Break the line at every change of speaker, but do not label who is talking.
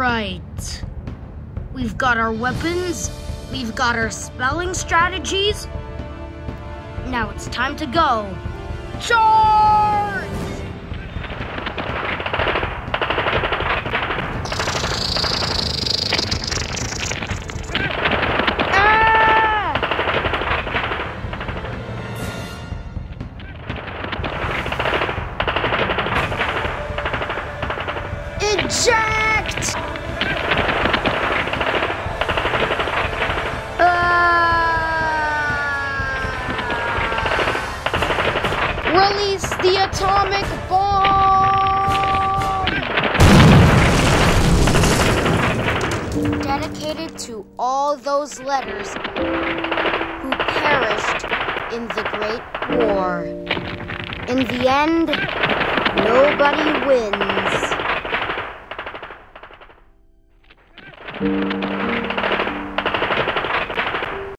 right. We've got our weapons, we've got our spelling strategies. Now it's time to go. Charge! Eject! Release the atomic bomb! Dedicated to all those letters who perished in the Great War. In the end, nobody wins.